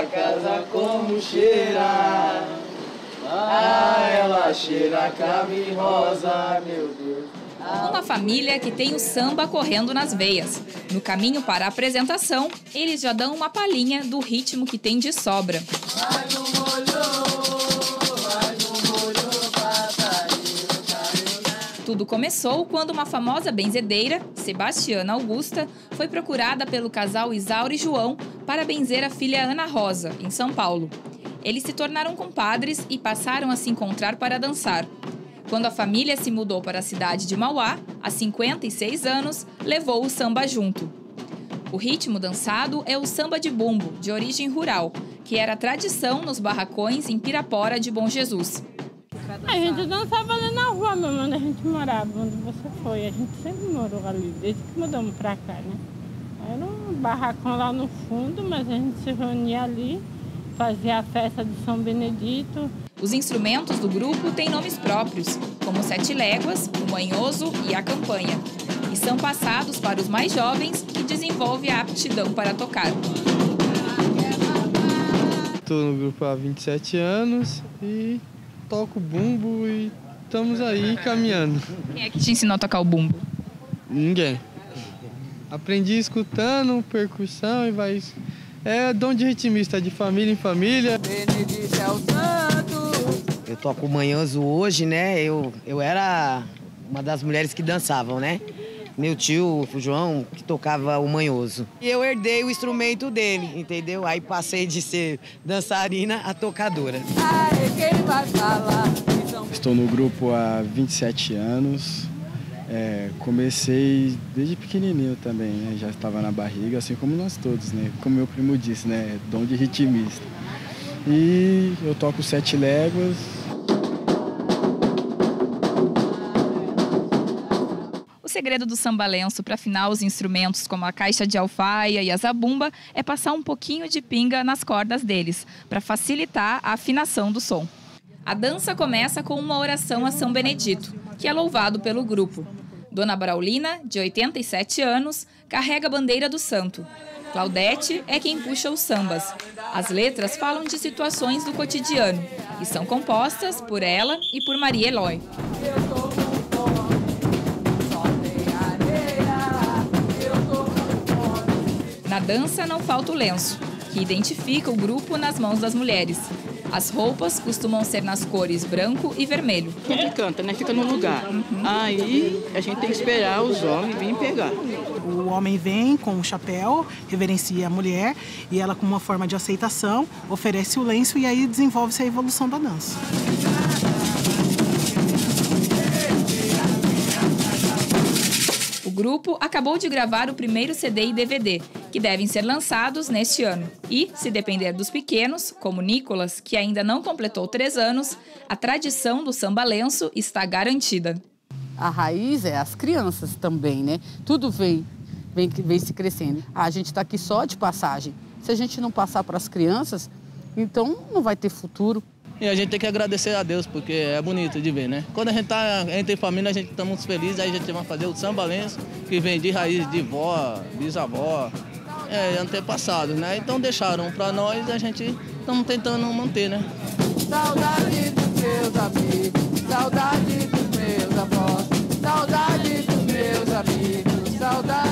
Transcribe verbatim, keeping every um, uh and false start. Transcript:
essa casa como cheira. Ah, ela cheira cravo rosa, meu Deus. Uma família que tem o samba correndo nas veias. No caminho para a apresentação, eles já dão uma palhinha do ritmo que tem de sobra. Tudo começou quando uma famosa benzedeira, Sebastiana Augusta, foi procurada pelo casal Isaura e João para benzer a filha Ana Rosa, em São Paulo. Eles se tornaram compadres e passaram a se encontrar para dançar. Quando a família se mudou para a cidade de Mauá, há cinquenta e seis anos, levou o samba junto. O ritmo dançado é o samba de bumbo, de origem rural, que era tradição nos barracões em Pirapora de Bom Jesus. A gente dançava ali na rua mesmo, onde a gente morava, onde você foi. A gente sempre morou ali, desde que mudamos para cá, né? Era um barracão lá no fundo, mas a gente se reunia ali, fazia a festa de São Benedito. Os instrumentos do grupo têm nomes próprios, como Sete Léguas, o Manhoso e a Campanha, e são passados para os mais jovens que desenvolvem a aptidão para tocar. Estou no grupo há vinte e sete anos e toco bumbo e estamos aí caminhando. Quem é que te ensinou a tocar o bumbo? Ninguém. Aprendi escutando, percussão e vai... É dom de ritmista, de família em família. Benedito é o santo. Eu toco o manhoso hoje, né? Eu, eu era uma das mulheres que dançavam, né? Meu tio, o João, que tocava o manhoso. E eu herdei o instrumento dele, entendeu? Aí passei de ser dançarina a tocadora. Quem vai falar? Estou no grupo há vinte e sete anos. É, comecei desde pequenininho também, né? Já estava na barriga, assim como nós todos, né? Como meu primo disse, né? Dom de ritmista. E eu toco Sete Léguas. O segredo do sambalenço para afinar os instrumentos como a caixa de alfaia e a zabumba é passar um pouquinho de pinga nas cordas deles, para facilitar a afinação do som. A dança começa com uma oração a São Benedito, que é louvado pelo grupo. Dona Braulina, de oitenta e sete anos, carrega a bandeira do santo. Claudete é quem puxa os sambas. As letras falam de situações do cotidiano e são compostas por ela e por Maria Eloy. Na dança não falta o lenço, que identifica o grupo nas mãos das mulheres. As roupas costumam ser nas cores branco e vermelho. Ele canta, né? Fica no lugar. Uhum. Aí a gente tem que esperar os homens virem pegar. O homem vem com o chapéu, reverencia a mulher e ela, com uma forma de aceitação, oferece o lenço e aí desenvolve-se a evolução da dança. O grupo acabou de gravar o primeiro C D e D V D, que devem ser lançados neste ano. E, se depender dos pequenos, como Nicolas, que ainda não completou três anos, a tradição do sambalenço está garantida. A raiz é as crianças também, né? Tudo vem, vem, vem se crescendo. A gente está aqui só de passagem. Se a gente não passar para as crianças, então não vai ter futuro. E a gente tem que agradecer a Deus, porque é bonito de ver, né? Quando a gente tá entre família, a gente está muito feliz, aí a gente vai fazer o sambalenço, que vem de raiz de vó, bisavó, é, antepassados, né? Então deixaram para nós e a gente estamos tentando manter, né? Saudade dos meus amigos, saudade dos meus avós, saudade dos meus amigos, saudade...